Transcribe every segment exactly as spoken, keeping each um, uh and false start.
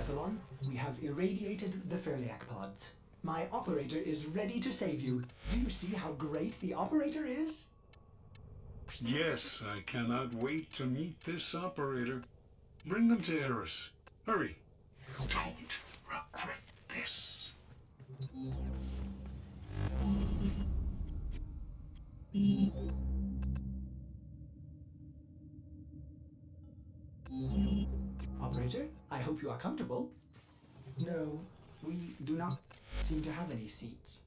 Cephalon, we have irradiated the Ferliac pods. My operator is ready to save you. Do you see how great the operator is? Yes, I cannot wait to meet this operator. Bring them to Eris. Hurry. Don't regret this. Operator, I hope you are comfortable. No, we do not seem to have any seats.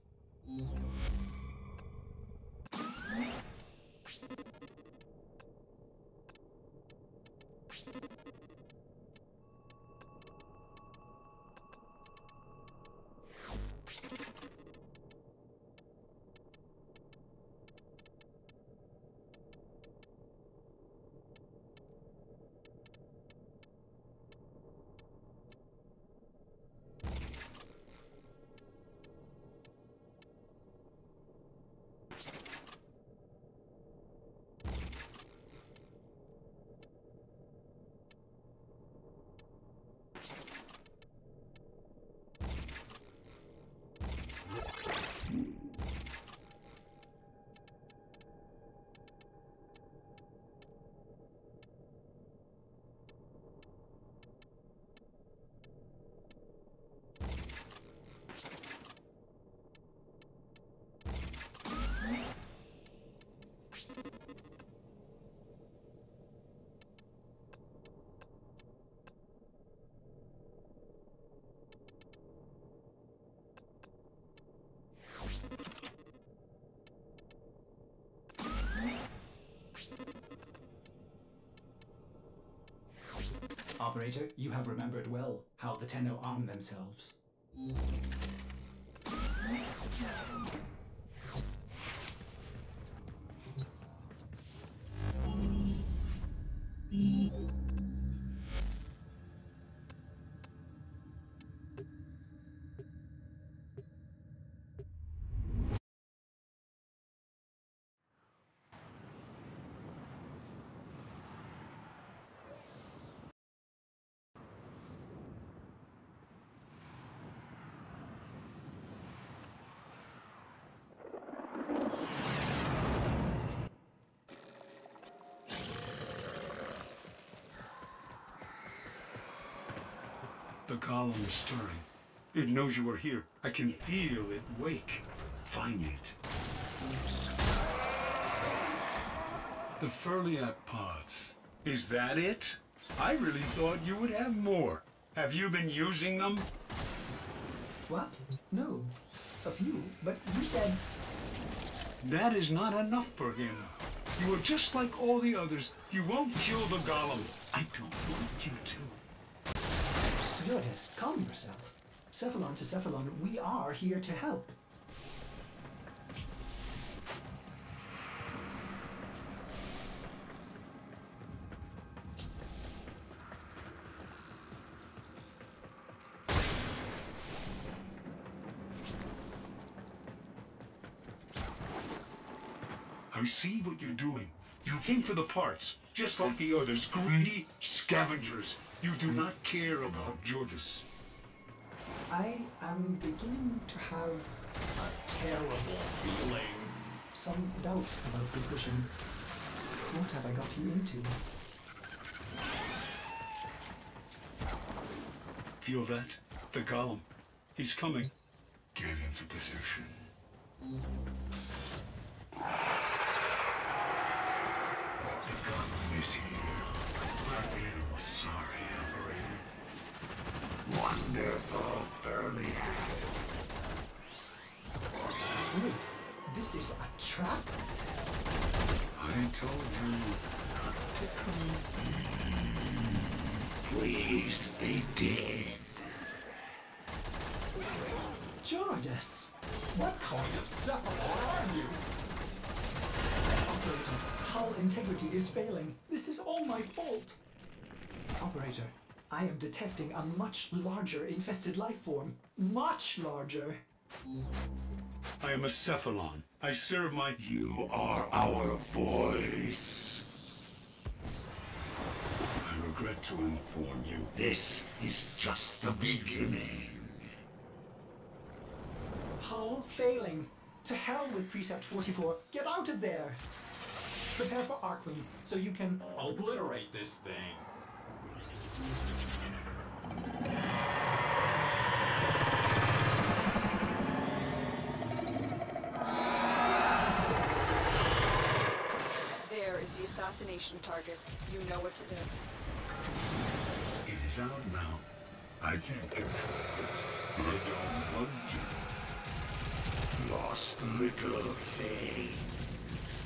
Operator, you have remembered well how the Tenno arm themselves. The column's stirring. It knows you are here. I can feel it wake. Find it. The Ferliac pods. Is that it? I really thought you would have more. Have you been using them? What? No. A few, but you said... That is not enough for him. You are just like all the others. You won't kill the golem. I don't want you to. Jordas, calm yourself. Cephalon to Cephalon, we are here to help. I see what you're doing. You came for the parts, just like the others, greedy scavengers. You do not care about Jordas. I am beginning to have a terrible feeling. Some doubts about this mission. What have I got you into? Feel that? The golem. He's coming. Get into position. The golem is here. I am sorry, operator. Wonderful Ferliac. Wait, this is a trap? I told you not to come. Please be dead. Jordas, what kind of cephalon are you? Operator, hull integrity is failing. This is all my fault. Operator, I am detecting a much larger infested life form. Much larger. I am a cephalon. I serve my... You are our voice. I regret to inform inform you, this is just the beginning. Hull failing. To hell with Precept forty-four. Get out of there! Prepare for ARCHWING, so you can obliterate this thing. There is the assassination target. You know what to do. It is out now. I can't control it. I don't want to. Lost little things.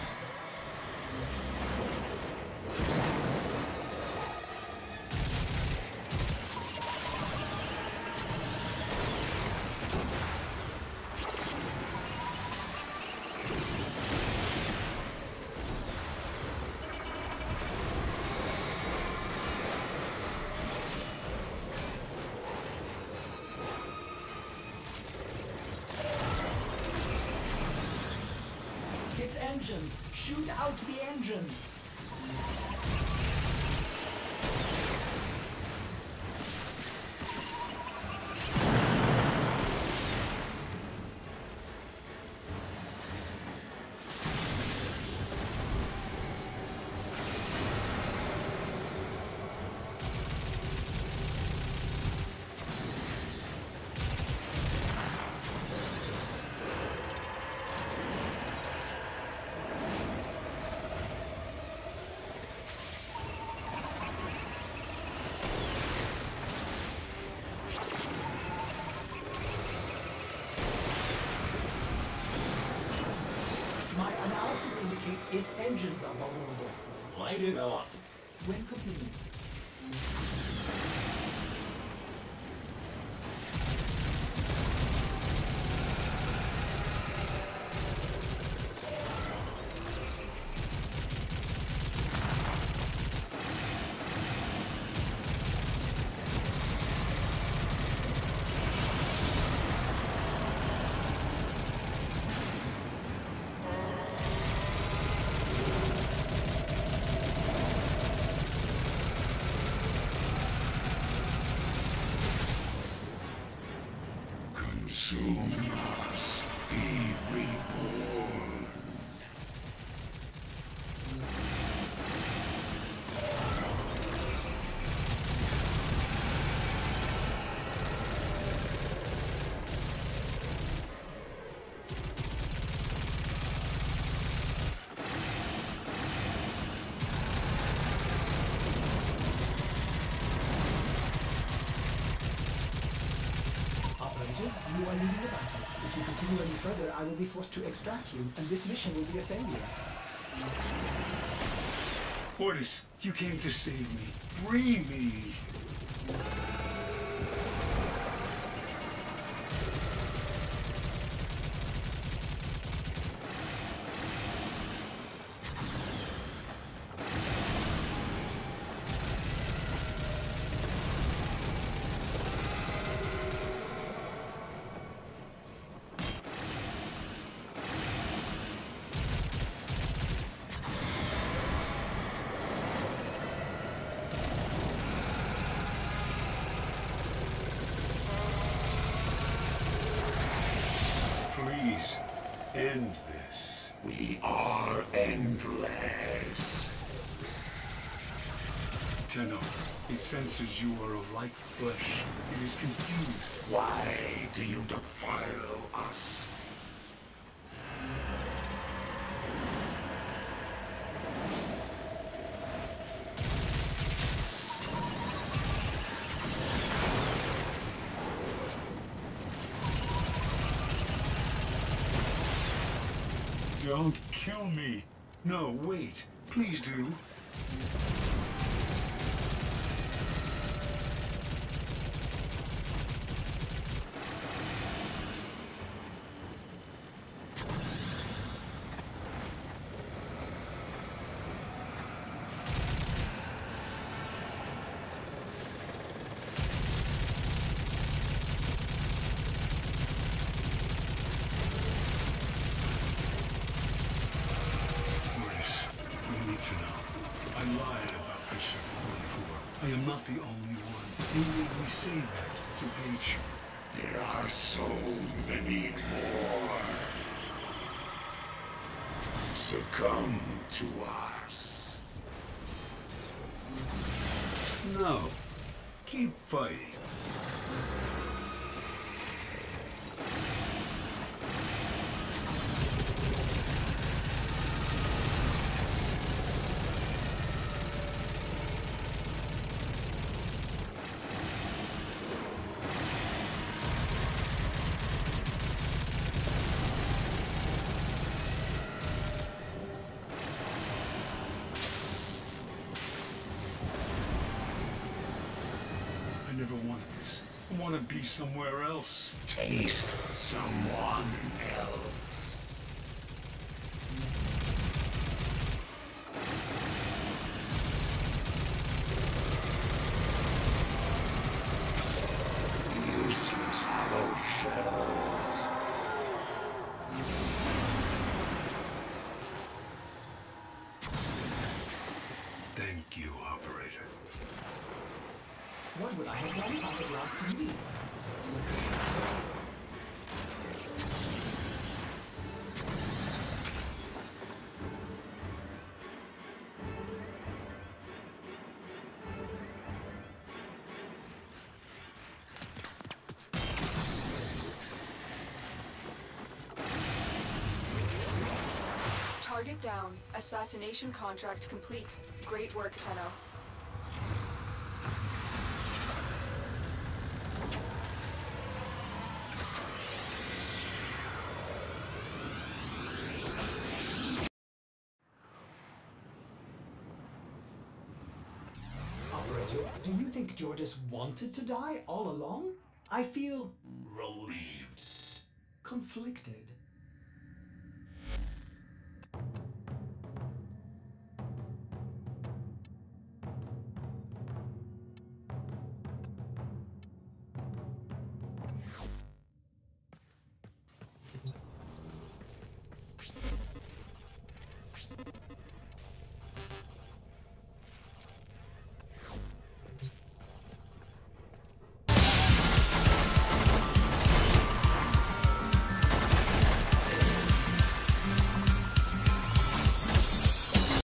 It's engines! Shoot out the engines! My analysis indicates its engines are vulnerable. Light it up. When convenient. Consume us. Be reborn. Operator, you are leaving the battle. If you continue any further, I will be forced to extract you, and this mission will be a failure. Jordas, you came to save me. Free me. Please, end this. We are endless. Tenno, it senses you are of like flesh. It is confused. Why do you defile us? Don't kill me. No, wait. Please do. Jordas, you need to know. I lied about Precept forty-four. I am not the only one. You will receive to hate you. There are so many more. Succumb to us. No. Keep fighting. I never wanted this. I want to be somewhere else. Taste someone else. Useless hollow shells. Thank you, operator. What would I have done if I had lost you? Target down. Assassination contract complete. Great work, Tenno. Operator, do you think Jordas wanted to die all along? I feel Relieved. conflicted.